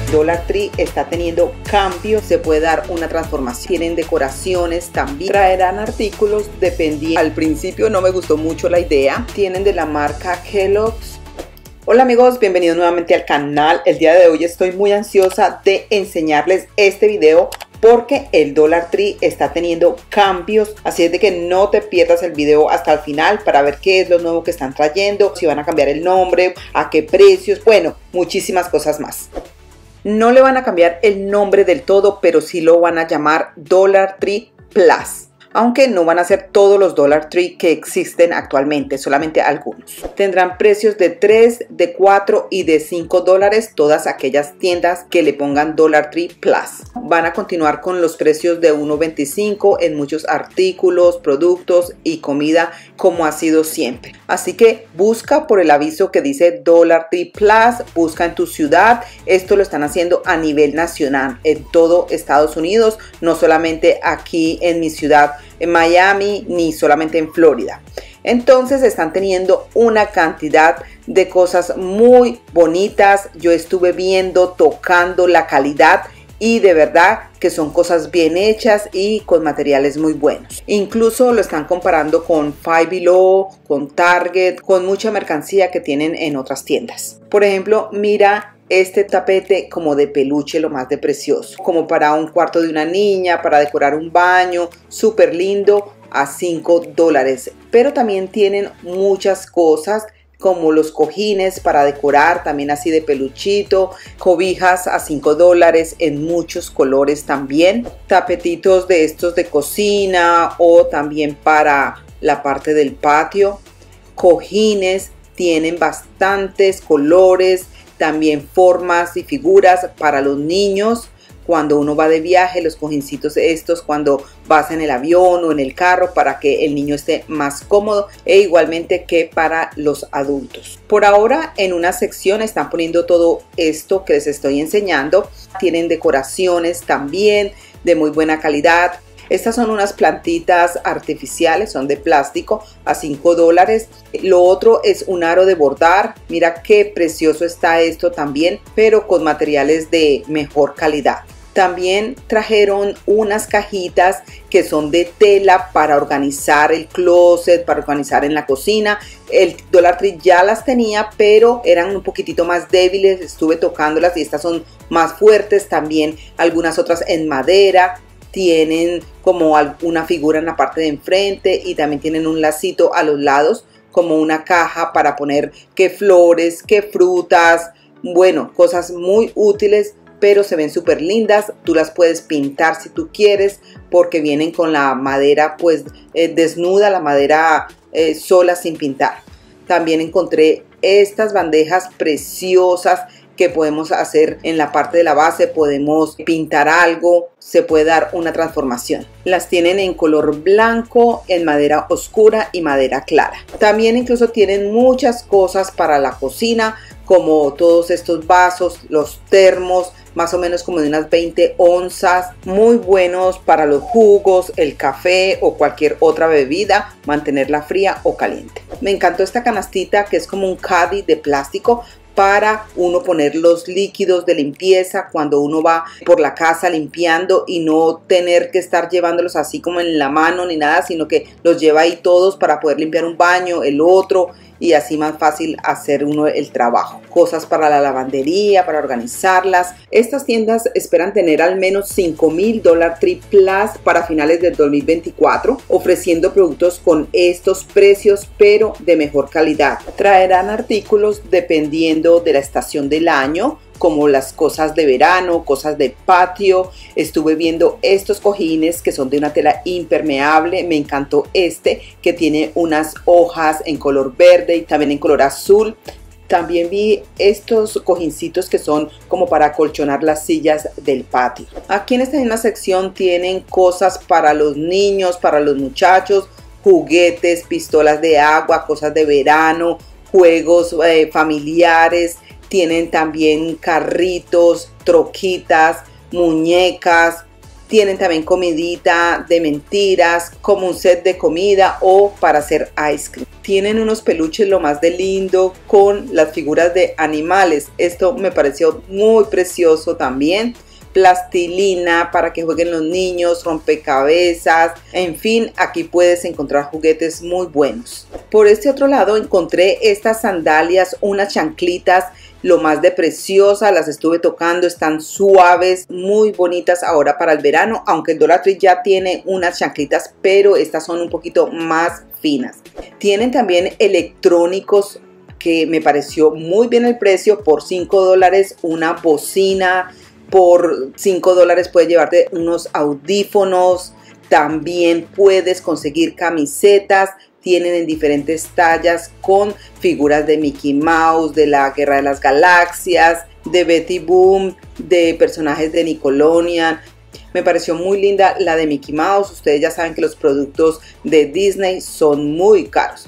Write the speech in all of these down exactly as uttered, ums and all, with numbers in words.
Dollar Tree está teniendo cambios, se puede dar una transformación, tienen decoraciones también, traerán artículos dependiendo. Al principio no me gustó mucho la idea, tienen de la marca Kellogg's. Hola amigos, bienvenidos nuevamente al canal. El día de hoy estoy muy ansiosa de enseñarles este video porque el Dollar Tree está teniendo cambios, así es de que no te pierdas el video hasta el final para ver qué es lo nuevo que están trayendo, si van a cambiar el nombre, a qué precios, bueno, muchísimas cosas más. No le van a cambiar el nombre del todo, pero sí lo van a llamar Dollar Tree Plus. Aunque no van a ser todos los Dollar Tree que existen actualmente, solamente algunos. Tendrán precios de tres, de cuatro y de cinco dólares todas aquellas tiendas que le pongan Dollar Tree Plus. Van a continuar con los precios de uno veinticinco en muchos artículos, productos y comida como ha sido siempre. Así que busca por el aviso que dice Dollar Tree Plus, busca en tu ciudad. Esto lo están haciendo a nivel nacional en todo Estados Unidos, no solamente aquí en mi ciudad en Miami ni solamente en Florida. Entonces están teniendo una cantidad de cosas muy bonitas. Yo estuve viendo, tocando la calidad y de verdad que son cosas bien hechas y con materiales muy buenos. Incluso lo están comparando con Five Below, con Target, con mucha mercancía que tienen en otras tiendas. Por ejemplo, mira este tapete como de peluche, lo más de precioso, como para un cuarto de una niña, para decorar un baño, súper lindo, a cinco dólares. Pero también tienen muchas cosas como los cojines para decorar, también así de peluchito, cobijas a cinco dólares en muchos colores también, tapetitos de estos de cocina o también para la parte del patio, cojines, tienen bastantes colores, también formas y figuras para los niños. Cuando uno va de viaje, los cojincitos estos cuando vas en el avión o en el carro para que el niño esté más cómodo, e igualmente que para los adultos. Por ahora en una sección están poniendo todo esto que les estoy enseñando. Tienen decoraciones también de muy buena calidad. Estas son unas plantitas artificiales, son de plástico a cinco dólares. Lo otro es un aro de bordar. Mira qué precioso está esto también, pero con materiales de mejor calidad. También trajeron unas cajitas que son de tela para organizar el closet, para organizar en la cocina. El Dollar Tree ya las tenía, pero eran un poquitito más débiles. Estuve tocándolas y estas son más fuertes. También algunas otras en madera. Tienen como una figura en la parte de enfrente y también tienen un lacito a los lados como una caja para poner qué flores, qué frutas, bueno, cosas muy útiles, pero se ven súper lindas. Tú las puedes pintar si tú quieres porque vienen con la madera pues eh, desnuda, la madera eh, sola sin pintar. También encontré estas bandejas preciosas que podemos hacer en la parte de la base, podemos pintar algo, se puede dar una transformación. Las tienen en color blanco, en madera oscura y madera clara. También incluso tienen muchas cosas para la cocina, como todos estos vasos, los termos, más o menos como de unas veinte onzas, muy buenos para los jugos, el café o cualquier otra bebida, mantenerla fría o caliente. Me encantó esta canastita que es como un caddy de plástico para uno poner los líquidos de limpieza cuando uno va por la casa limpiando y no tener que estar llevándolos así como en la mano ni nada, sino que los lleva ahí todos para poder limpiar un baño, el otro, y así más fácil hacer uno el trabajo. Cosas para la lavandería, para organizarlas. Estas tiendas esperan tener al menos cinco mil Dollar Tree Plus para finales del dos mil veinticuatro, ofreciendo productos con estos precios pero de mejor calidad. Traerán artículos dependiendo de la estación del año, como las cosas de verano, cosas de patio. Estuve viendo estos cojines que son de una tela impermeable. Me encantó este que tiene unas hojas en color verde y también en color azul. También vi estos cojincitos que son como para acolchonar las sillas del patio. Aquí en esta misma sección tienen cosas para los niños, para los muchachos, juguetes, pistolas de agua, cosas de verano, juegos eh, familiares. Tienen también carritos, troquitas, muñecas, Tienen también comidita de mentiras, como un set de comida o para hacer ice cream. Tienen unos peluches lo más de lindo con las figuras de animales. Esto me pareció muy precioso también. Plastilina para que jueguen los niños, rompecabezas, en fin, aquí puedes encontrar juguetes muy buenos. Por este otro lado encontré estas sandalias, unas chanclitas, lo más de preciosas, las estuve tocando, están suaves, muy bonitas ahora para el verano, aunque el Dollar Tree ya tiene unas chanclitas, pero estas son un poquito más finas. Tienen también electrónicos que me pareció muy bien el precio, por cinco dólares una bocina. Por cinco dólares puedes llevarte unos audífonos, también puedes conseguir camisetas, tienen en diferentes tallas con figuras de Mickey Mouse, de la Guerra de las Galaxias, de Betty Boom, de personajes de Nickelodeon. Me pareció muy linda la de Mickey Mouse. Ustedes ya saben que los productos de Disney son muy caros.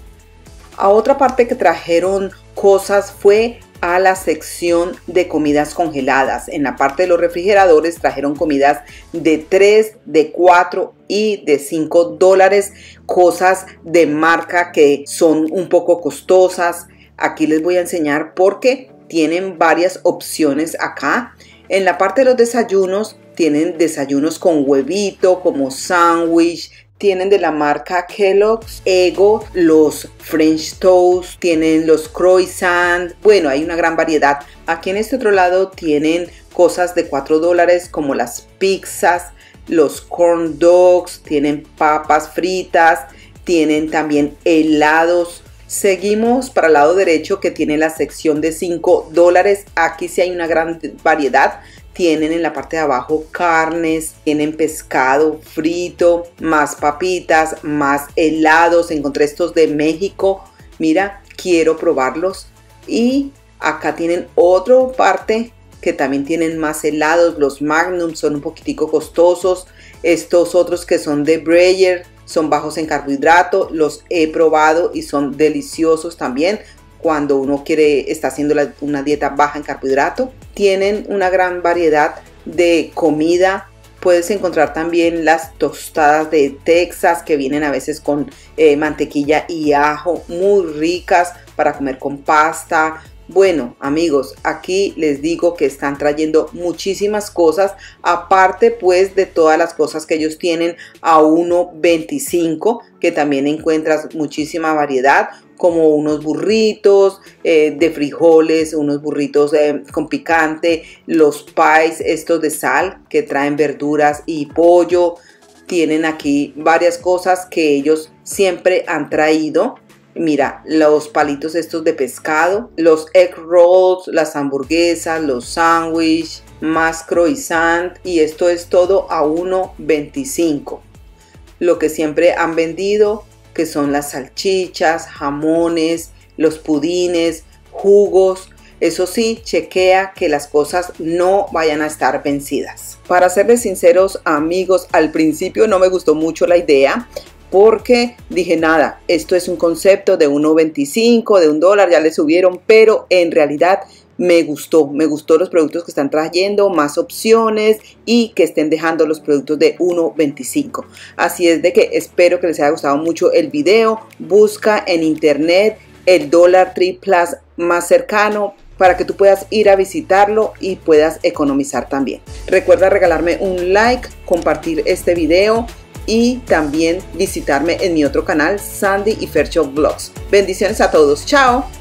A otra parte que trajeron cosas fue a la sección de comidas congeladas. En la parte de los refrigeradores trajeron comidas de tres, de cuatro y de cinco dólares, cosas de marca que son un poco costosas. Aquí les voy a enseñar porque tienen varias opciones acá. En la parte de los desayunos tienen desayunos con huevito, como sándwich. Tienen de la marca Kellogg's, Eggo, los French Toast, tienen los croissants. Bueno, hay una gran variedad. Aquí en este otro lado tienen cosas de cuatro dólares como las pizzas, los corn dogs, tienen papas fritas, tienen también helados. Seguimos para el lado derecho que tiene la sección de cinco dólares. Aquí sí hay una gran variedad. Tienen en la parte de abajo carnes, tienen pescado frito, más papitas, más helados. Encontré estos de México. Mira, quiero probarlos. Y acá tienen otra parte que también tienen más helados. Los Magnum son un poquitico costosos. Estos otros que son de Breyer son bajos en carbohidrato. Los he probado y son deliciosos también. Cuando uno quiere, está haciendo la, una dieta baja en carbohidrato. Tienen una gran variedad de comida. Puedes encontrar también las tostadas de Texas que vienen a veces con eh, mantequilla y ajo, muy ricas para comer con pasta. Bueno, amigos, aquí les digo que están trayendo muchísimas cosas, aparte pues de todas las cosas que ellos tienen a uno veinticinco, que también encuentras muchísima variedad, como unos burritos eh, de frijoles, unos burritos eh, con picante, los pies estos de sal que traen verduras y pollo. Tienen aquí varias cosas que ellos siempre han traído. Mira, los palitos estos de pescado, los egg rolls, las hamburguesas, los sándwiches, más croissant, y esto es todo a uno veinticinco. Lo que siempre han vendido, que son las salchichas, jamones, los pudines, jugos. Eso sí, chequea que las cosas no vayan a estar vencidas. Para serles sinceros, amigos, al principio no me gustó mucho la idea, porque dije, nada, esto es un concepto de uno veinticinco, de un dólar, ya le subieron, pero en realidad me gustó, me gustó los productos que están trayendo, más opciones y que estén dejando los productos de uno veinticinco. Así es de que espero que les haya gustado mucho el video. Busca en internet el Dollar Tree Plus más cercano para que tú puedas ir a visitarlo y puedas economizar también. Recuerda regalarme un like, compartir este video y también visitarme en mi otro canal, Sandy y Fercho Vlogs. Bendiciones a todos. Chao.